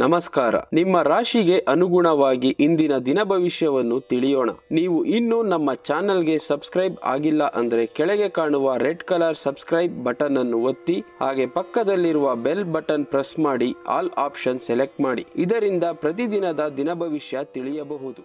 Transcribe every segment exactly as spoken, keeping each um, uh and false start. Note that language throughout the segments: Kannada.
ನಮಸ್ಕಾರ. ನಿಮ್ಮ ರಾಶಿಗೆ ಅನುಗುಣವಾಗಿ ಇಂದಿನ ದಿನ ಭವಿಷ್ಯವನ್ನು ತಿಳಿಯೋಣ. ನೀವು ಇನ್ನೂ ನಮ್ಮ ಚಾನೆಲ್ಗೆ ಸಬ್ಸ್ಕ್ರೈಬ್ ಆಗಿಲ್ಲ ಅಂದ್ರೆ ಕೆಳಗೆ ಕಾಣುವ ರೆಡ್ ಕಲರ್ ಸಬ್ಸ್ಕ್ರೈಬ್ ಬಟನ್ ಅನ್ನು ಒತ್ತಿ, ಹಾಗೆ ಪಕ್ಕದಲ್ಲಿರುವ ಬೆಲ್ ಬಟನ್ ಪ್ರೆಸ್ ಮಾಡಿ ಆಲ್ ಆಪ್ಷನ್ ಸೆಲೆಕ್ಟ್ ಮಾಡಿ. ಇದರಿಂದ ಪ್ರತಿದಿನದ ದಿನ ಭವಿಷ್ಯ ತಿಳಿಯಬಹುದು.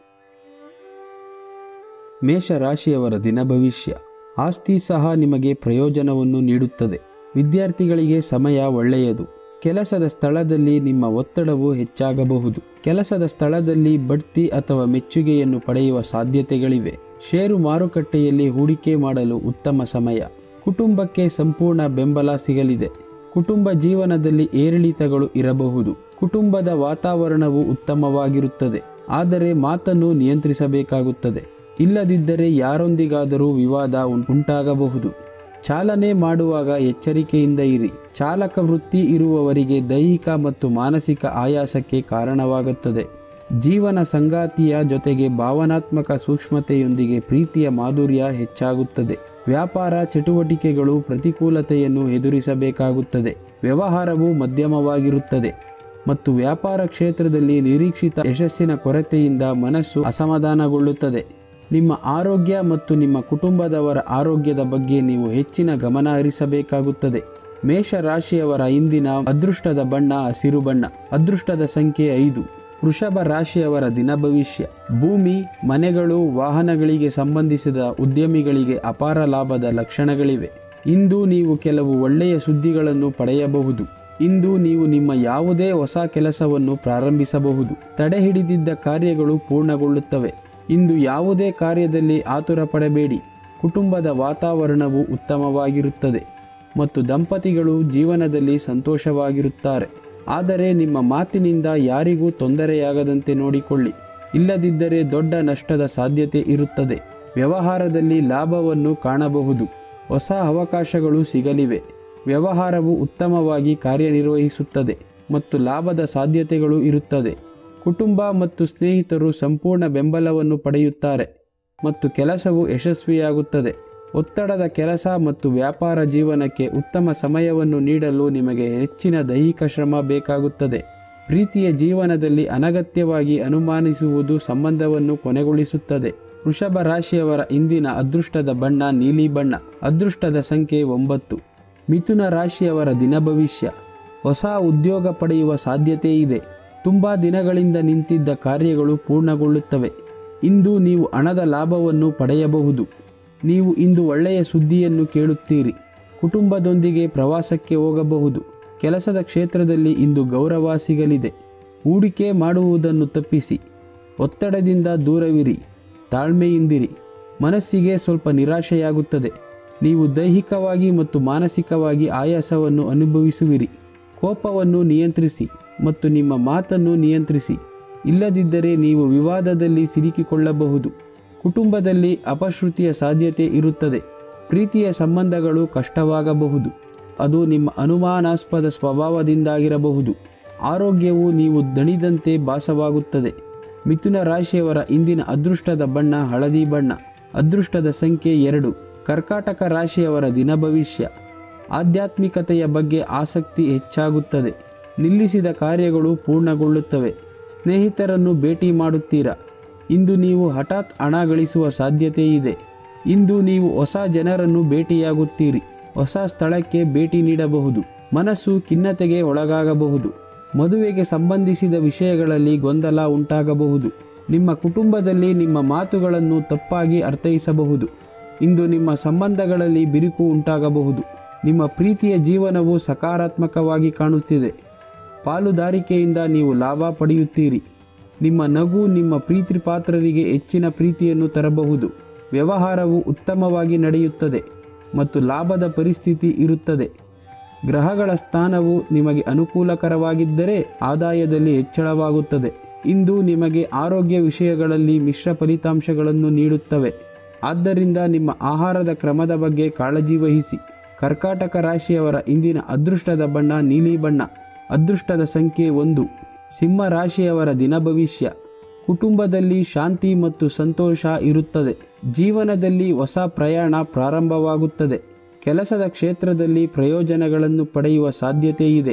ಮೇಷ ರಾಶಿಯವರ ದಿನ ಭವಿಷ್ಯ. ಆಸ್ತಿ ಸಹ ನಿಮಗೆ ಪ್ರಯೋಜನವನ್ನು ನೀಡುತ್ತದೆ. ವಿದ್ಯಾರ್ಥಿಗಳಿಗೆ ಸಮಯ ಒಳ್ಳೆಯದು. ಕೆಲಸದ ಸ್ಥಳದಲ್ಲಿ ನಿಮ್ಮ ಒತ್ತಡವು ಹೆಚ್ಚಾಗಬಹುದು. ಕೆಲಸದ ಸ್ಥಳದಲ್ಲಿ ಬಡ್ತಿ ಅಥವಾ ಮೆಚ್ಚುಗೆಯನ್ನು ಪಡೆಯುವ ಸಾಧ್ಯತೆಗಳಿವೆ. ಷೇರು ಮಾರುಕಟ್ಟೆಯಲ್ಲಿ ಹೂಡಿಕೆ ಮಾಡಲು ಉತ್ತಮ ಸಮಯ. ಕುಟುಂಬಕ್ಕೆ ಸಂಪೂರ್ಣ ಬೆಂಬಲ ಸಿಗಲಿದೆ. ಕುಟುಂಬ ಜೀವನದಲ್ಲಿ ಏರಿಳಿತಗಳು ಇರಬಹುದು. ಕುಟುಂಬದ ವಾತಾವರಣವು ಉತ್ತಮವಾಗಿರುತ್ತದೆ, ಆದರೆ ಮಾತನ್ನು ನಿಯಂತ್ರಿಸಬೇಕಾಗುತ್ತದೆ. ಇಲ್ಲದಿದ್ದರೆ ಯಾರೊಂದಿಗಾದರೂ ವಿವಾದ ಉಂಟಾಗಬಹುದು. ಚಾಲನೆ ಮಾಡುವಾಗ ಎಚ್ಚರಿಕೆಯಿಂದ ಇರಿ. ಚಾಲಕ ವೃತ್ತಿ ಇರುವವರಿಗೆ ದೈಹಿಕ ಮತ್ತು ಮಾನಸಿಕ ಆಯಾಸಕ್ಕೆ ಕಾರಣವಾಗುತ್ತದೆ. ಜೀವನ ಸಂಗಾತಿಯ ಜೊತೆಗೆ ಭಾವನಾತ್ಮಕ ಸೂಕ್ಷ್ಮತೆಯೊಂದಿಗೆ ಪ್ರೀತಿಯ ಮಾಧುರ್ಯ ಹೆಚ್ಚಾಗುತ್ತದೆ. ವ್ಯಾಪಾರ ಚಟುವಟಿಕೆಗಳು ಪ್ರತಿಕೂಲತೆಯನ್ನು ಎದುರಿಸಬೇಕಾಗುತ್ತದೆ. ವ್ಯವಹಾರವು ಮಧ್ಯಮವಾಗಿರುತ್ತದೆ ಮತ್ತು ವ್ಯಾಪಾರ ಕ್ಷೇತ್ರದಲ್ಲಿ ನಿರೀಕ್ಷಿತ ಯಶಸ್ಸಿನ ಕೊರತೆಯಿಂದ ಮನಸ್ಸು ಅಸಮಾಧಾನಗೊಳ್ಳುತ್ತದೆ. ನಿಮ್ಮ ಆರೋಗ್ಯ ಮತ್ತು ನಿಮ್ಮ ಕುಟುಂಬದವರ ಆರೋಗ್ಯದ ಬಗ್ಗೆ ನೀವು ಹೆಚ್ಚಿನ ಗಮನ ಹರಿಸಬೇಕಾಗುತ್ತದೆ. ಮೇಷ ರಾಶಿಯವರ ಇಂದಿನ ಅದೃಷ್ಟದ ಬಣ್ಣ ಹಸಿರು ಬಣ್ಣ. ಅದೃಷ್ಟದ ಸಂಖ್ಯೆ ಐದು. ವೃಷಭ ರಾಶಿಯವರ ದಿನ ಭವಿಷ್ಯ. ಭೂಮಿ, ಮನೆಗಳು, ವಾಹನಗಳಿಗೆ ಸಂಬಂಧಿಸಿದ ಉದ್ಯಮಿಗಳಿಗೆ ಅಪಾರ ಲಾಭದ ಲಕ್ಷಣಗಳಿವೆ. ಇಂದು ನೀವು ಕೆಲವು ಒಳ್ಳೆಯ ಸುದ್ದಿಗಳನ್ನು ಪಡೆಯಬಹುದು. ಇಂದು ನೀವು ನಿಮ್ಮ ಯಾವುದೇ ಹೊಸ ಕೆಲಸವನ್ನು ಪ್ರಾರಂಭಿಸಬಹುದು. ತಡೆ ಹಿಡಿದಿದ್ದ ಕಾರ್ಯಗಳು ಪೂರ್ಣಗೊಳ್ಳುತ್ತವೆ. ಇಂದು ಯಾವುದೇ ಕಾರ್ಯದಲ್ಲಿ ಆತುರ ಪಡಬೇಡಿ. ಕುಟುಂಬದ ವಾತಾವರಣವು ಉತ್ತಮವಾಗಿರುತ್ತದೆ ಮತ್ತು ದಂಪತಿಗಳು ಜೀವನದಲ್ಲಿ ಸಂತೋಷವಾಗಿರುತ್ತಾರೆ. ಆದರೆ ನಿಮ್ಮ ಮಾತಿನಿಂದ ಯಾರಿಗೂ ತೊಂದರೆಯಾಗದಂತೆ ನೋಡಿಕೊಳ್ಳಿ. ಇಲ್ಲದಿದ್ದರೆ ದೊಡ್ಡ ನಷ್ಟದ ಸಾಧ್ಯತೆ ಇರುತ್ತದೆ. ವ್ಯವಹಾರದಲ್ಲಿ ಲಾಭವನ್ನು ಕಾಣಬಹುದು. ಹೊಸ ಅವಕಾಶಗಳು ಸಿಗಲಿವೆ. ವ್ಯವಹಾರವು ಉತ್ತಮವಾಗಿ ಕಾರ್ಯನಿರ್ವಹಿಸುತ್ತದೆ ಮತ್ತು ಲಾಭದ ಸಾಧ್ಯತೆಗಳು ಇರುತ್ತದೆ. ಕುಟುಂಬ ಮತ್ತು ಸ್ನೇಹಿತರು ಸಂಪೂರ್ಣ ಬೆಂಬಲವನ್ನು ಪಡೆಯುತ್ತಾರೆ ಮತ್ತು ಕೆಲಸವು ಯಶಸ್ವಿಯಾಗುತ್ತದೆ. ಒತ್ತಡದ ಕೆಲಸ ಮತ್ತು ವ್ಯಾಪಾರ ಜೀವನಕ್ಕೆ ಉತ್ತಮ ಸಮಯವನ್ನು ನೀಡಲು ನಿಮಗೆ ಹೆಚ್ಚಿನ ದೈಹಿಕ ಶ್ರಮ ಬೇಕಾಗುತ್ತದೆ. ಪ್ರೀತಿಯ ಜೀವನದಲ್ಲಿ ಅನಗತ್ಯವಾಗಿ ಅನುಮಾನಿಸುವುದು ಸಂಬಂಧವನ್ನು ಕೊನೆಗೊಳಿಸುತ್ತದೆ. ವೃಷಭ ರಾಶಿಯವರ ಇಂದಿನ ಅದೃಷ್ಟದ ಬಣ್ಣ ನೀಲಿ ಬಣ್ಣ. ಅದೃಷ್ಟದ ಸಂಖ್ಯೆ ಒಂಬತ್ತು. ಮಿಥುನ ರಾಶಿಯವರ ದಿನ ಭವಿಷ್ಯ. ಹೊಸ ಉದ್ಯೋಗ ಪಡೆಯುವ ಸಾಧ್ಯತೆ ಇದೆ. ತುಂಬ ದಿನಗಳಿಂದ ನಿಂತಿದ್ದ ಕಾರ್ಯಗಳು ಪೂರ್ಣಗೊಳ್ಳುತ್ತವೆ. ಇಂದು ನೀವು ಹಣದ ಲಾಭವನ್ನು ಪಡೆಯಬಹುದು. ನೀವು ಇಂದು ಒಳ್ಳೆಯ ಸುದ್ದಿಯನ್ನು ಕೇಳುತ್ತೀರಿ. ಕುಟುಂಬದೊಂದಿಗೆ ಪ್ರವಾಸಕ್ಕೆ ಹೋಗಬಹುದು. ಕೆಲಸದ ಕ್ಷೇತ್ರದಲ್ಲಿ ಇಂದು ಗೌರವ ಸಿಗಲಿದೆ. ಹೂಡಿಕೆ ಮಾಡುವುದನ್ನು ತಪ್ಪಿಸಿ. ಒತ್ತಡದಿಂದ ದೂರವಿರಿ. ತಾಳ್ಮೆಯಿಂದಿರಿ. ಮನಸ್ಸಿಗೆ ಸ್ವಲ್ಪ ನಿರಾಶೆಯಾಗುತ್ತದೆ. ನೀವು ದೈಹಿಕವಾಗಿ ಮತ್ತು ಮಾನಸಿಕವಾಗಿ ಆಯಾಸವನ್ನು ಅನುಭವಿಸುವಿರಿ. ಕೋಪವನ್ನು ನಿಯಂತ್ರಿಸಿ ಮತ್ತು ನಿಮ್ಮ ಮಾತನ್ನು ನಿಯಂತ್ರಿಸಿ. ಇಲ್ಲದಿದ್ದರೆ ನೀವು ವಿವಾದದಲ್ಲಿ ಸಿಲುಕಿಕೊಳ್ಳಬಹುದು. ಕುಟುಂಬದಲ್ಲಿ ಅಪಶ್ರುತಿಯ ಸಾಧ್ಯತೆ ಇರುತ್ತದೆ. ಪ್ರೀತಿಯ ಸಂಬಂಧಗಳು ಕಷ್ಟವಾಗಬಹುದು. ಅದು ನಿಮ್ಮ ಅನುಮಾನಾಸ್ಪದ ಸ್ವಭಾವದಿಂದಾಗಿರಬಹುದು. ಆರೋಗ್ಯವು ನೀವು ದಣಿದಂತೆ ಭಾಸವಾಗುತ್ತದೆ. ಮಿಥುನ ರಾಶಿಯವರ ಇಂದಿನ ಅದೃಷ್ಟದ ಬಣ್ಣ ಹಳದಿ ಬಣ್ಣ. ಅದೃಷ್ಟದ ಸಂಖ್ಯೆ ಎರಡು. ಕರ್ಕಾಟಕ ರಾಶಿಯವರ ದಿನ ಭವಿಷ್ಯ. ಆಧ್ಯಾತ್ಮಿಕತೆಯ ಬಗ್ಗೆ ಆಸಕ್ತಿ ಹೆಚ್ಚಾಗುತ್ತದೆ. ನಿಲ್ಲಿಸಿದ ಕಾರ್ಯಗಳು ಪೂರ್ಣಗೊಳ್ಳುತ್ತವೆ. ಸ್ನೇಹಿತರನ್ನು ಭೇಟಿ ಮಾಡುತ್ತೀರಾ. ಇಂದು ನೀವು ಹಠಾತ್ ಹಣ ಗಳಿಸುವ ಸಾಧ್ಯತೆ ಇದೆ. ಇಂದು ನೀವು ಹೊಸ ಜನರನ್ನು ಭೇಟಿಯಾಗುತ್ತೀರಿ. ಹೊಸ ಸ್ಥಳಕ್ಕೆ ಭೇಟಿ ನೀಡಬಹುದು. ಮನಸ್ಸು ಖಿನ್ನತೆಗೆ ಒಳಗಾಗಬಹುದು. ಮದುವೆಗೆ ಸಂಬಂಧಿಸಿದ ವಿಷಯಗಳಲ್ಲಿ ಗೊಂದಲ ಉಂಟಾಗಬಹುದು. ನಿಮ್ಮ ಕುಟುಂಬದಲ್ಲಿ ನಿಮ್ಮ ಮಾತುಗಳನ್ನು ತಪ್ಪಾಗಿ ಅರ್ಥೈಸಬಹುದು. ಇಂದು ನಿಮ್ಮ ಸಂಬಂಧಗಳಲ್ಲಿ ಬಿರುಕು ಉಂಟಾಗಬಹುದು. ನಿಮ್ಮ ಪ್ರೀತಿಯ ಜೀವನವು ಸಕಾರಾತ್ಮಕವಾಗಿ ಕಾಣುತ್ತಿದೆ. ಪಾಲುದಾರಿಕೆಯಿಂದ ನೀವು ಲಾಭ ಪಡೆಯುತ್ತೀರಿ. ನಿಮ್ಮ ನಗು ನಿಮ್ಮ ಪ್ರೀತಿ ಪಾತ್ರರಿಗೆ ಹೆಚ್ಚಿನ ಪ್ರೀತಿಯನ್ನು ತರಬಹುದು. ವ್ಯವಹಾರವು ಉತ್ತಮವಾಗಿ ನಡೆಯುತ್ತದೆ ಮತ್ತು ಲಾಭದ ಪರಿಸ್ಥಿತಿ ಇರುತ್ತದೆ. ಗ್ರಹಗಳ ಸ್ಥಾನವು ನಿಮಗೆ ಅನುಕೂಲಕರವಾಗಿದ್ದರೆ ಆದಾಯದಲ್ಲಿ ಹೆಚ್ಚಳವಾಗುತ್ತದೆ. ಇಂದು ನಿಮಗೆ ಆರೋಗ್ಯ ವಿಷಯಗಳಲ್ಲಿ ಮಿಶ್ರ ಫಲಿತಾಂಶಗಳನ್ನು ನೀಡುತ್ತವೆ. ಆದ್ದರಿಂದ ನಿಮ್ಮ ಆಹಾರದ ಕ್ರಮದ ಬಗ್ಗೆ ಕಾಳಜಿ ವಹಿಸಿ. ಕರ್ಕಾಟಕ ರಾಶಿಯವರ ಇಂದಿನ ಅದೃಷ್ಟದ ಬಣ್ಣ ನೀಲಿ ಬಣ್ಣ. ಅದೃಷ್ಟದ ಸಂಖ್ಯೆ ಒಂದು. ಸಿಂಹ ರಾಶಿಯವರ ದಿನ ಭವಿಷ್ಯ. ಕುಟುಂಬದಲ್ಲಿ ಶಾಂತಿ ಮತ್ತು ಸಂತೋಷ ಇರುತ್ತದೆ. ಜೀವನದಲ್ಲಿ ಹೊಸ ಪ್ರಯಾಣ ಪ್ರಾರಂಭವಾಗುತ್ತದೆ. ಕೆಲಸದ ಕ್ಷೇತ್ರದಲ್ಲಿ ಪ್ರಯೋಜನಗಳನ್ನು ಪಡೆಯುವ ಸಾಧ್ಯತೆ ಇದೆ.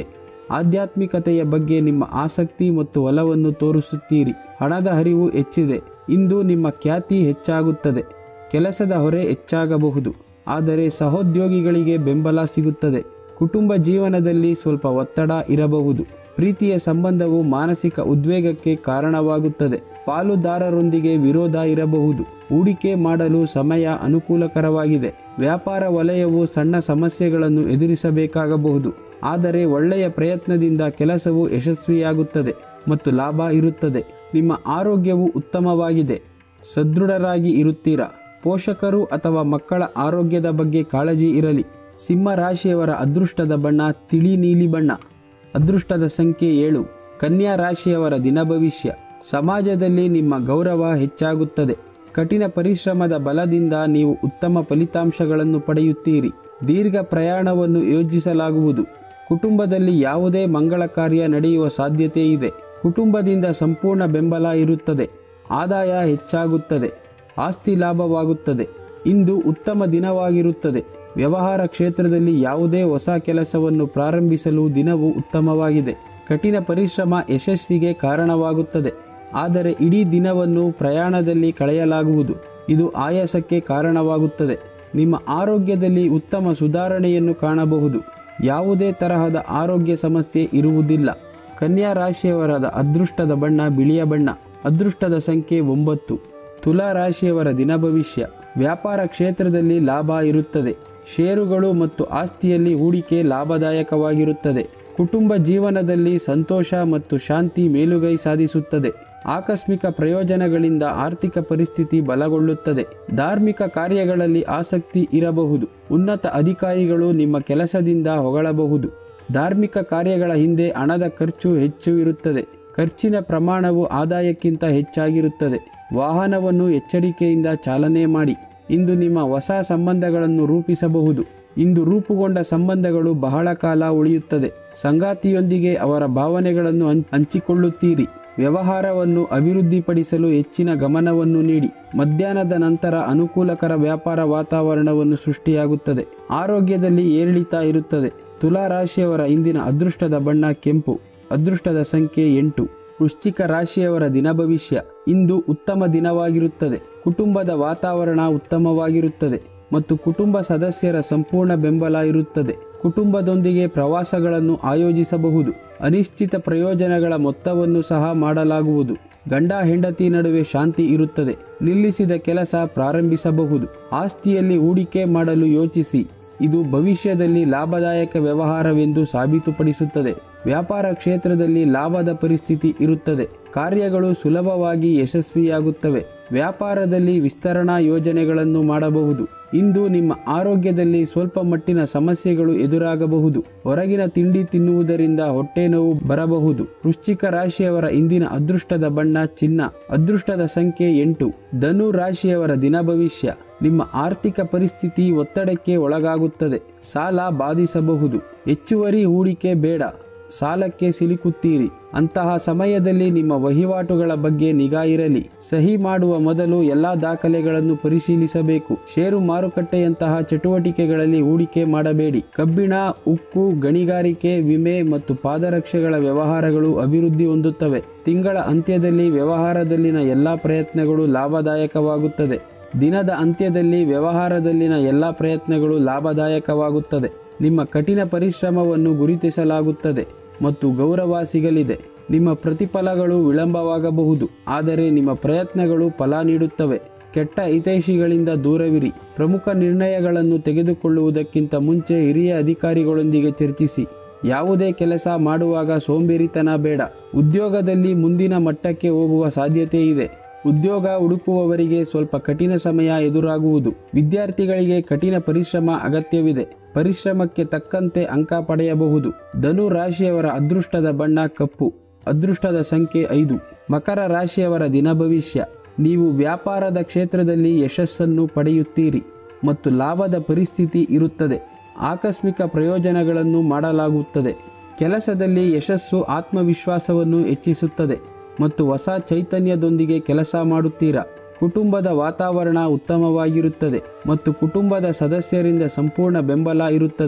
ಆಧ್ಯಾತ್ಮಿಕತೆಯ ಬಗ್ಗೆ ನಿಮ್ಮ ಆಸಕ್ತಿ ಮತ್ತು ಒಲವನ್ನು ತೋರಿಸುತ್ತೀರಿ. ಹಣದ ಹರಿವು ಹೆಚ್ಚಿದೆ. ಇಂದು ನಿಮ್ಮ ಖ್ಯಾತಿ ಹೆಚ್ಚಾಗುತ್ತದೆ. ಕೆಲಸದ ಹೊರೆ ಹೆಚ್ಚಾಗಬಹುದು, ಆದರೆ ಸಹೋದ್ಯೋಗಿಗಳಿಗೆ ಬೆಂಬಲ ಸಿಗುತ್ತದೆ. ಕುಟುಂಬ ಜೀವನದಲ್ಲಿ ಸ್ವಲ್ಪ ಒತ್ತಡ ಇರಬಹುದು. ಪ್ರೀತಿಯ ಸಂಬಂಧವು ಮಾನಸಿಕ ಉದ್ವೇಗಕ್ಕೆ ಕಾರಣವಾಗುತ್ತದೆ. ಪಾಲುದಾರರೊಂದಿಗೆ ವಿರೋಧ ಇರಬಹುದು. ಹೂಡಿಕೆ ಮಾಡಲು ಸಮಯ ಅನುಕೂಲಕರವಾಗಿದೆ. ವ್ಯಾಪಾರ ವಲಯವು ಸಣ್ಣ ಸಮಸ್ಯೆಗಳನ್ನು ಎದುರಿಸಬೇಕಾಗಬಹುದು, ಆದರೆ ಒಳ್ಳೆಯ ಪ್ರಯತ್ನದಿಂದ ಕೆಲಸವು ಯಶಸ್ವಿಯಾಗುತ್ತದೆ ಮತ್ತು ಲಾಭ ಇರುತ್ತದೆ. ನಿಮ್ಮ ಆರೋಗ್ಯವು ಉತ್ತಮವಾಗಿದೆ. ಸದೃಢರಾಗಿ ಇರುತ್ತೀರಾ. ಪೋಷಕರು ಅಥವಾ ಮಕ್ಕಳ ಆರೋಗ್ಯದ ಬಗ್ಗೆ ಕಾಳಜಿ ಇರಲಿ. ಸಿಂಹ ರಾಶಿಯವರ ಅದೃಷ್ಟದ ಬಣ್ಣ ತಿಳಿ ನೀಲಿ ಬಣ್ಣ. ಅದೃಷ್ಟದ ಸಂಖ್ಯೆ ಏಳು. ಕನ್ಯಾ ರಾಶಿಯವರ ದಿನ ಭವಿಷ್ಯ. ಸಮಾಜದಲ್ಲಿ ನಿಮ್ಮ ಗೌರವ ಹೆಚ್ಚಾಗುತ್ತದೆ. ಕಠಿಣ ಪರಿಶ್ರಮದ ಬಲದಿಂದ ನೀವು ಉತ್ತಮ ಫಲಿತಾಂಶಗಳನ್ನು ಪಡೆಯುತ್ತೀರಿ. ದೀರ್ಘ ಪ್ರಯಾಣವನ್ನು ಯೋಜಿಸಲಾಗುವುದು. ಕುಟುಂಬದಲ್ಲಿ ಯಾವುದೇ ಮಂಗಳ ಕಾರ್ಯ ನಡೆಯುವ ಸಾಧ್ಯತೆ ಇದೆ. ಕುಟುಂಬದಿಂದ ಸಂಪೂರ್ಣ ಬೆಂಬಲ ಇರುತ್ತದೆ. ಆದಾಯ ಹೆಚ್ಚಾಗುತ್ತದೆ. ಆಸ್ತಿ ಲಾಭವಾಗುತ್ತದೆ. ಇಂದು ಉತ್ತಮ ದಿನವಾಗಿರುತ್ತದೆ. ವ್ಯವಹಾರ ಕ್ಷೇತ್ರದಲ್ಲಿ ಯಾವುದೇ ಹೊಸ ಕೆಲಸವನ್ನು ಪ್ರಾರಂಭಿಸಲು ದಿನವು ಉತ್ತಮವಾಗಿದೆ. ಕಠಿಣ ಪರಿಶ್ರಮ ಯಶಸ್ಸಿಗೆ ಕಾರಣವಾಗುತ್ತದೆ, ಆದರೆ ಇಡೀ ದಿನವನ್ನು ಪ್ರಯಾಣದಲ್ಲಿ ಕಳೆಯಲಾಗುವುದು. ಇದು ಆಯಾಸಕ್ಕೆ ಕಾರಣವಾಗುತ್ತದೆ. ನಿಮ್ಮ ಆರೋಗ್ಯದಲ್ಲಿ ಉತ್ತಮ ಸುಧಾರಣೆಯನ್ನು ಕಾಣಬಹುದು. ಯಾವುದೇ ತರಹದ ಆರೋಗ್ಯ ಸಮಸ್ಯೆ ಇರುವುದಿಲ್ಲ. ಕನ್ಯಾ ರಾಶಿಯವರ ಅದೃಷ್ಟದ ಬಣ್ಣ ಬಿಳಿಯ ಬಣ್ಣ. ಅದೃಷ್ಟದ ಸಂಖ್ಯೆ ಒಂಬತ್ತು. ತುಲಾ ರಾಶಿಯವರ ದಿನ ಭವಿಷ್ಯ. ವ್ಯಾಪಾರ ಕ್ಷೇತ್ರದಲ್ಲಿ ಲಾಭ ಇರುತ್ತದೆ. ಷೇರುಗಳು ಮತ್ತು ಆಸ್ತಿಯಲ್ಲಿ ಹೂಡಿಕೆ ಲಾಭದಾಯಕವಾಗಿರುತ್ತದೆ. ಕುಟುಂಬ ಜೀವನದಲ್ಲಿ ಸಂತೋಷ ಮತ್ತು ಶಾಂತಿ ಮೇಲುಗೈ ಸಾಧಿಸುತ್ತದೆ. ಆಕಸ್ಮಿಕ ಪ್ರಯೋಜನಗಳಿಂದ ಆರ್ಥಿಕ ಪರಿಸ್ಥಿತಿ ಬಲಗೊಳ್ಳುತ್ತದೆ. ಧಾರ್ಮಿಕ ಕಾರ್ಯಗಳಲ್ಲಿ ಆಸಕ್ತಿ ಇರಬಹುದು. ಉನ್ನತ ಅಧಿಕಾರಿಗಳು ನಿಮ್ಮ ಕೆಲಸದಿಂದ ಹೊಗಳಬಹುದು. ಧಾರ್ಮಿಕ ಕಾರ್ಯಗಳ ಹಿಂದೆ ಹಣದ ಖರ್ಚು ಹೆಚ್ಚು ಇರುತ್ತದೆ. ಖರ್ಚಿನ ಪ್ರಮಾಣವು ಆದಾಯಕ್ಕಿಂತ ಹೆಚ್ಚಾಗಿರುತ್ತದೆ. ವಾಹನವನ್ನು ಎಚ್ಚರಿಕೆಯಿಂದ ಚಾಲನೆ ಮಾಡಿ. ಇಂದು ನಿಮ್ಮ ಹೊಸ ಸಂಬಂಧಗಳನ್ನು ರೂಪಿಸಬಹುದು. ಇಂದು ರೂಪುಗೊಂಡ ಸಂಬಂಧಗಳು ಬಹಳ ಕಾಲ ಉಳಿಯುತ್ತದೆ. ಸಂಗಾತಿಯೊಂದಿಗೆ ಅವರ ಭಾವನೆಗಳನ್ನು ಹಂಚಿಕೊಳ್ಳುತ್ತೀರಿ. ವ್ಯವಹಾರವನ್ನು ಅಭಿವೃದ್ಧಿಪಡಿಸಲು ಹೆಚ್ಚಿನ ಗಮನವನ್ನು ನೀಡಿ. ಮಧ್ಯಾಹ್ನದ ನಂತರ ಅನುಕೂಲಕರ ವ್ಯಾಪಾರ ವಾತಾವರಣವನ್ನು ಸೃಷ್ಟಿಯಾಗುತ್ತದೆ. ಆರೋಗ್ಯದಲ್ಲಿ ಏರಿಳಿತ ಇರುತ್ತದೆ. ತುಲಾ ರಾಶಿಯವರ ಇಂದಿನ ಅದೃಷ್ಟದ ಬಣ್ಣ ಕೆಂಪು. ಅದೃಷ್ಟದ ಸಂಖ್ಯೆ ಎಂಟು. ವೃಶ್ಚಿಕ ರಾಶಿಯವರ ದಿನ ಭವಿಷ್ಯ. ಇಂದು ಉತ್ತಮ ದಿನವಾಗಿರುತ್ತದೆ. ಕುಟುಂಬದ ವಾತಾವರಣ ಉತ್ತಮವಾಗಿರುತ್ತದೆ ಮತ್ತು ಕುಟುಂಬ ಸದಸ್ಯರ ಸಂಪೂರ್ಣ ಬೆಂಬಲ ಇರುತ್ತದೆ. ಕುಟುಂಬದೊಂದಿಗೆ ಪ್ರವಾಸಗಳನ್ನು ಆಯೋಜಿಸಬಹುದು. ಅನಿಶ್ಚಿತ ಪ್ರಯೋಜನಗಳ ಮೊತ್ತವನ್ನು ಸಹ ಮಾಡಲಾಗುವುದು. ಗಂಡ ಹೆಂಡತಿ ನಡುವೆ ಶಾಂತಿ ಇರುತ್ತದೆ. ನಿಲ್ಲಿಸಿದ ಕೆಲಸ ಪ್ರಾರಂಭಿಸಬಹುದು. ಆಸ್ತಿಯಲ್ಲಿ ಹೂಡಿಕೆ ಮಾಡಲು ಯೋಚಿಸಿ. ಇದು ಭವಿಷ್ಯದಲ್ಲಿ ಲಾಭದಾಯಕ ವ್ಯವಹಾರವೆಂದು ಸಾಬೀತುಪಡಿಸುತ್ತದೆ. ವ್ಯಾಪಾರ ಕ್ಷೇತ್ರದಲ್ಲಿ ಲಾಭದ ಪರಿಸ್ಥಿತಿ ಇರುತ್ತದೆ. ಕಾರ್ಯಗಳು ಸುಲಭವಾಗಿ ಯಶಸ್ವಿಯಾಗುತ್ತವೆ. ವ್ಯಾಪಾರದಲ್ಲಿ ವಿಸ್ತರಣಾ ಯೋಜನೆಗಳನ್ನು ಮಾಡಬಹುದು. ಇಂದು ನಿಮ್ಮ ಆರೋಗ್ಯದಲ್ಲಿ ಸ್ವಲ್ಪ ಮಟ್ಟಿನ ಸಮಸ್ಯೆಗಳು ಎದುರಾಗಬಹುದು. ಹೊರಗಿನ ತಿಂಡಿ ತಿನ್ನುವುದರಿಂದ ಹೊಟ್ಟೆ ನೋವು ಬರಬಹುದು. ವೃಶ್ಚಿಕ ರಾಶಿಯವರ ಇಂದಿನ ಅದೃಷ್ಟದ ಬಣ್ಣ ಚಿನ್ನ. ಅದೃಷ್ಟದ ಸಂಖ್ಯೆ ಎಂಟು. ಧನು ರಾಶಿಯವರ ದಿನ ಭವಿಷ್ಯ. ನಿಮ್ಮ ಆರ್ಥಿಕ ಪರಿಸ್ಥಿತಿ ಒತ್ತಡಕ್ಕೆ ಒಳಗಾಗುತ್ತದೆ. ಸಾಲ ಬಾಧಿಸಬಹುದು. ಹೆಚ್ಚುವರಿ ಹೂಡಿಕೆ ಬೇಡ. ಸಾಲಕ್ಕೆ ಸಿಲುಕುತ್ತೀರಿ. ಅಂತಹ ಸಮಯದಲ್ಲಿ ನಿಮ್ಮ ವಹಿವಾಟುಗಳ ಬಗ್ಗೆ ನಿಗಾ ಇರಲಿ. ಸಹಿ ಮಾಡುವ ಮೊದಲು ಎಲ್ಲಾ ದಾಖಲೆಗಳನ್ನು ಪರಿಶೀಲಿಸಬೇಕು. ಷೇರು ಮಾರುಕಟ್ಟೆಯಂತಹ ಚಟುವಟಿಕೆಗಳಲ್ಲಿ ಹೂಡಿಕೆ ಮಾಡಬೇಡಿ. ಕಬ್ಬಿಣ, ಉಕ್ಕು, ಗಣಿಗಾರಿಕೆ, ವಿಮೆ ಮತ್ತು ಪಾದರಕ್ಷೆಗಳ ವ್ಯವಹಾರಗಳು ಅಭಿವೃದ್ಧಿ ಹೊಂದುತ್ತವೆ. ತಿಂಗಳ ಅಂತ್ಯದಲ್ಲಿ ವ್ಯವಹಾರದಲ್ಲಿನ ಎಲ್ಲಾ ಪ್ರಯತ್ನಗಳು ಲಾಭದಾಯಕವಾಗುತ್ತದೆ. ದಿನದ ಅಂತ್ಯದಲ್ಲಿ ವ್ಯವಹಾರದಲ್ಲಿನ ಎಲ್ಲಾ ಪ್ರಯತ್ನಗಳು ಲಾಭದಾಯಕವಾಗುತ್ತದೆ. ನಿಮ್ಮ ಕಠಿಣ ಪರಿಶ್ರಮವನ್ನು ಗುರುತಿಸಲಾಗುತ್ತದೆ ಮತ್ತು ಗೌರವ ಸಿಗಲಿದೆ. ನಿಮ್ಮ ಪ್ರತಿಫಲಗಳು ವಿಳಂಬವಾಗಬಹುದು, ಆದರೆ ನಿಮ್ಮ ಪ್ರಯತ್ನಗಳು ಫಲ ನೀಡುತ್ತವೆ. ಕೆಟ್ಟ ಹಿತೈಷಿಗಳಿಂದ ದೂರವಿರಿ. ಪ್ರಮುಖ ನಿರ್ಣಯಗಳನ್ನು ತೆಗೆದುಕೊಳ್ಳುವುದಕ್ಕಿಂತ ಮುಂಚೆ ಹಿರಿಯ ಅಧಿಕಾರಿಗಳೊಂದಿಗೆ ಚರ್ಚಿಸಿ. ಯಾವುದೇ ಕೆಲಸ ಮಾಡುವಾಗ ಸೋಂಬೇರಿತನ ಬೇಡ. ಉದ್ಯೋಗದಲ್ಲಿ ಮುಂದಿನ ಮಟ್ಟಕ್ಕೆ ಹೋಗುವ ಸಾಧ್ಯತೆ ಇದೆ. ಉದ್ಯೋಗ ಹುಡುಕುವವರಿಗೆ ಸ್ವಲ್ಪ ಕಠಿಣ ಸಮಯ ಎದುರಾಗುವುದು. ವಿದ್ಯಾರ್ಥಿಗಳಿಗೆ ಕಠಿಣ ಪರಿಶ್ರಮ ಅಗತ್ಯವಿದೆ. ಪರಿಶ್ರಮಕ್ಕೆ ತಕ್ಕಂತೆ ಅಂಕ ಪಡೆಯಬಹುದು. ಧನು ರಾಶಿಯವರ ಅದೃಷ್ಟದ ಬಣ್ಣ ಕಪ್ಪು. ಅದೃಷ್ಟದ ಸಂಖ್ಯೆ ಐದು. ಮಕರ ರಾಶಿಯವರ ದಿನ ಭವಿಷ್ಯ. ನೀವು ವ್ಯಾಪಾರದ ಕ್ಷೇತ್ರದಲ್ಲಿ ಯಶಸ್ಸನ್ನು ಪಡೆಯುತ್ತೀರಿ ಮತ್ತು ಲಾಭದ ಪರಿಸ್ಥಿತಿ ಇರುತ್ತದೆ. ಆಕಸ್ಮಿಕ ಪ್ರಯೋಜನಗಳನ್ನು ಮಾಡಲಾಗುತ್ತದೆ. ಕೆಲಸದಲ್ಲಿ ಯಶಸ್ಸು ಆತ್ಮವಿಶ್ವಾಸವನ್ನು ಹೆಚ್ಚಿಸುತ್ತದೆ ಮತ್ತು ಹೊಸ ಚೈತನ್ಯದೊಂದಿಗೆ ಕೆಲಸ ಮಾಡುತ್ತೀರಾ. ಕುಟುಂಬದ ವಾತಾವರಣ ಉತ್ತಮವಾಗಿರುತ್ತದೆ ಮತ್ತು ಕುಟುಂಬದ ಸದಸ್ಯರಿಂದ ಸಂಪೂರ್ಣ ಬೆಂಬಲ ಇರುತ್ತದೆ.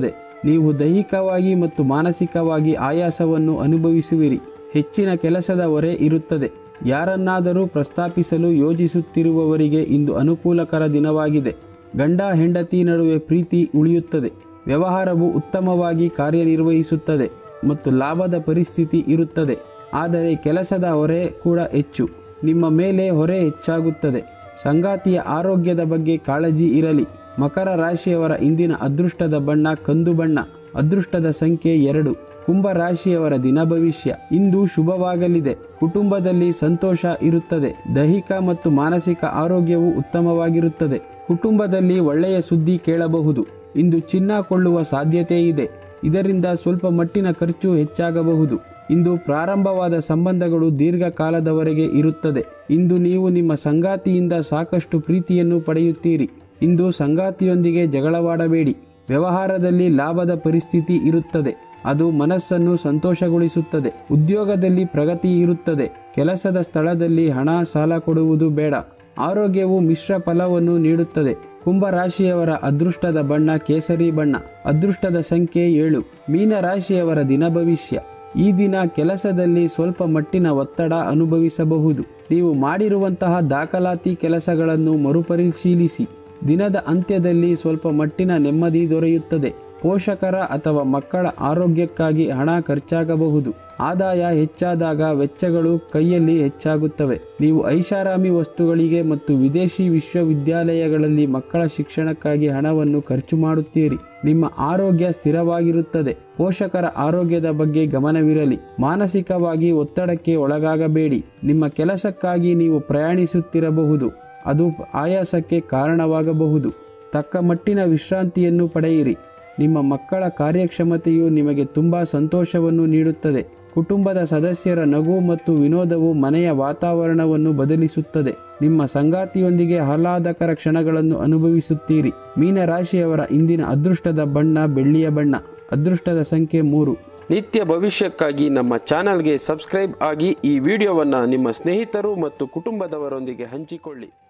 ನೀವು ದೈಹಿಕವಾಗಿ ಮತ್ತು ಮಾನಸಿಕವಾಗಿ ಆಯಾಸವನ್ನು ಅನುಭವಿಸುವಿರಿ. ಹೆಚ್ಚಿನ ಕೆಲಸದ ಹೊರೆ ಇರುತ್ತದೆ. ಯಾರನ್ನಾದರೂ ಪ್ರಸ್ತಾಪಿಸಲು ಯೋಜಿಸುತ್ತಿರುವವರಿಗೆ ಇಂದು ಅನುಕೂಲಕರ ದಿನವಾಗಿದೆ. ಗಂಡ ಹೆಂಡತಿ ನಡುವೆ ಪ್ರೀತಿ ಉಳಿಯುತ್ತದೆ. ವ್ಯವಹಾರವು ಉತ್ತಮವಾಗಿ ಕಾರ್ಯನಿರ್ವಹಿಸುತ್ತದೆ ಮತ್ತು ಲಾಭದ ಪರಿಸ್ಥಿತಿ ಇರುತ್ತದೆ. ಆದರೆ ಕೆಲಸದ ಹೊರೆ ಕೂಡ ಹೆಚ್ಚು. ನಿಮ್ಮ ಮೇಲೆ ಹೊರೆ ಹೆಚ್ಚಾಗುತ್ತದೆ. ಸಂಗಾತಿಯ ಆರೋಗ್ಯದ ಬಗ್ಗೆ ಕಾಳಜಿ ಇರಲಿ. ಮಕರ ರಾಶಿಯವರ ಇಂದಿನ ಅದೃಷ್ಟದ ಬಣ್ಣ ಕಂದು ಬಣ್ಣ. ಅದೃಷ್ಟದ ಸಂಖ್ಯೆ ಎರಡು. ಕುಂಭ ರಾಶಿಯವರ ದಿನ ಭವಿಷ್ಯ. ಇಂದು ಶುಭವಾಗಲಿದೆ. ಕುಟುಂಬದಲ್ಲಿ ಸಂತೋಷ ಇರುತ್ತದೆ. ದೈಹಿಕ ಮತ್ತು ಮಾನಸಿಕ ಆರೋಗ್ಯವು ಉತ್ತಮವಾಗಿರುತ್ತದೆ. ಕುಟುಂಬದಲ್ಲಿ ಒಳ್ಳೆಯ ಸುದ್ದಿ ಕೇಳಬಹುದು. ಇಂದು ಚಿನ್ನ ಕೊಳ್ಳುವ ಸಾಧ್ಯತೆ ಇದೆ. ಇದರಿಂದ ಸ್ವಲ್ಪ ಮಟ್ಟಿನ ಖರ್ಚು ಹೆಚ್ಚಾಗಬಹುದು. ಇಂದು ಪ್ರಾರಂಭವಾದ ಸಂಬಂಧಗಳು ದೀರ್ಘಕಾಲದವರೆಗೆ ಇರುತ್ತದೆ. ಇಂದು ನೀವು ನಿಮ್ಮ ಸಂಗಾತಿಯಿಂದ ಸಾಕಷ್ಟು ಪ್ರೀತಿಯನ್ನು ಪಡೆಯುತ್ತೀರಿ. ಇಂದು ಸಂಗಾತಿಯೊಂದಿಗೆ ಜಗಳವಾಡಬೇಡಿ. ವ್ಯವಹಾರದಲ್ಲಿ ಲಾಭದ ಪರಿಸ್ಥಿತಿ ಇರುತ್ತದೆ. ಅದು ಮನಸ್ಸನ್ನು ಸಂತೋಷಗೊಳಿಸುತ್ತದೆ. ಉದ್ಯೋಗದಲ್ಲಿ ಪ್ರಗತಿ ಇರುತ್ತದೆ. ಕೆಲಸದ ಸ್ಥಳದಲ್ಲಿ ಹಣ ಸಾಲ ಕೊಡುವುದು ಬೇಡ. ಆರೋಗ್ಯವು ಮಿಶ್ರ ಫಲವನ್ನು ನೀಡುತ್ತದೆ. ಕುಂಭ ರಾಶಿಯವರ ಅದೃಷ್ಟದ ಬಣ್ಣ ಕೇಸರಿ ಬಣ್ಣ. ಅದೃಷ್ಟದ ಸಂಖ್ಯೆ ಏಳು. ಮೀನ ರಾಶಿಯವರ ದಿನ ಭವಿಷ್ಯ. ಈ ದಿನ ಕೆಲಸದಲ್ಲಿ ಸ್ವಲ್ಪ ಮಟ್ಟಿನ ಒತ್ತಡ ಅನುಭವಿಸಬಹುದು. ನೀವು ಮಾಡಿರುವಂತಹ ದಾಖಲಾತಿ ಕೆಲಸಗಳನ್ನು ಮರುಪರಿಶೀಲಿಸಿ. ದಿನದ ಅಂತ್ಯದಲ್ಲಿ ಸ್ವಲ್ಪ ಮಟ್ಟಿನ ನೆಮ್ಮದಿ ದೊರೆಯುತ್ತದೆ. ಪೋಷಕರ ಅಥವಾ ಮಕ್ಕಳ ಆರೋಗ್ಯಕ್ಕಾಗಿ ಹಣ ಖರ್ಚಾಗಬಹುದು. ಆದಾಯ ಹೆಚ್ಚಾದಾಗ ವೆಚ್ಚಗಳು ಕೈಯಲ್ಲಿ ಹೆಚ್ಚಾಗುತ್ತವೆ. ನೀವು ಐಷಾರಾಮಿ ವಸ್ತುಗಳಿಗೆ ಮತ್ತು ವಿದೇಶಿ ವಿಶ್ವವಿದ್ಯಾಲಯಗಳಲ್ಲಿ ಮಕ್ಕಳ ಶಿಕ್ಷಣಕ್ಕಾಗಿ ಹಣವನ್ನು ಖರ್ಚು ಮಾಡುತ್ತೀರಿ. ನಿಮ್ಮ ಆರೋಗ್ಯ ಸ್ಥಿರವಾಗಿರುತ್ತದೆ. ಪೋಷಕರ ಆರೋಗ್ಯದ ಬಗ್ಗೆ ಗಮನವಿರಲಿ. ಮಾನಸಿಕವಾಗಿ ಒತ್ತಡಕ್ಕೆ ಒಳಗಾಗಬೇಡಿ. ನಿಮ್ಮ ಕೆಲಸಕ್ಕಾಗಿ ನೀವು ಪ್ರಯಾಣಿಸುತ್ತಿರಬಹುದು. ಅದು ಆಯಾಸಕ್ಕೆ ಕಾರಣವಾಗಬಹುದು. ತಕ್ಕ ಮಟ್ಟಿನ ವಿಶ್ರಾಂತಿಯನ್ನು ಪಡೆಯಿರಿ. ನಿಮ್ಮ ಮಕ್ಕಳ ಕಾರ್ಯಕ್ಷಮತೆಯು ನಿಮಗೆ ತುಂಬ ಸಂತೋಷವನ್ನು ನೀಡುತ್ತದೆ. ಕುಟುಂಬದ ಸದಸ್ಯರ ನಗು ಮತ್ತು ವಿನೋದವು ಮನೆಯ ವಾತಾವರಣವನ್ನು ಬದಲಿಸುತ್ತದೆ. ನಿಮ್ಮ ಸಂಗಾತಿಯೊಂದಿಗೆ ಆಹ್ಲಾದಕರ ಕ್ಷಣಗಳನ್ನು ಅನುಭವಿಸುತ್ತೀರಿ. ಮೀನ ರಾಶಿಯವರ ಇಂದಿನ ಅದೃಷ್ಟದ ಬಣ್ಣ ಬೆಳ್ಳಿಯ ಬಣ್ಣ. ಅದೃಷ್ಟದ ಸಂಖ್ಯೆ ಮೂರು. ನಿತ್ಯ ಭವಿಷ್ಯಕ್ಕಾಗಿ ನಮ್ಮ ಚಾನಲ್ಗೆ ಸಬ್ಸ್ಕ್ರೈಬ್ ಆಗಿ ಈ ವಿಡಿಯೋವನ್ನು ನಿಮ್ಮ ಸ್ನೇಹಿತರು ಮತ್ತು ಕುಟುಂಬದವರೊಂದಿಗೆ ಹಂಚಿಕೊಳ್ಳಿ.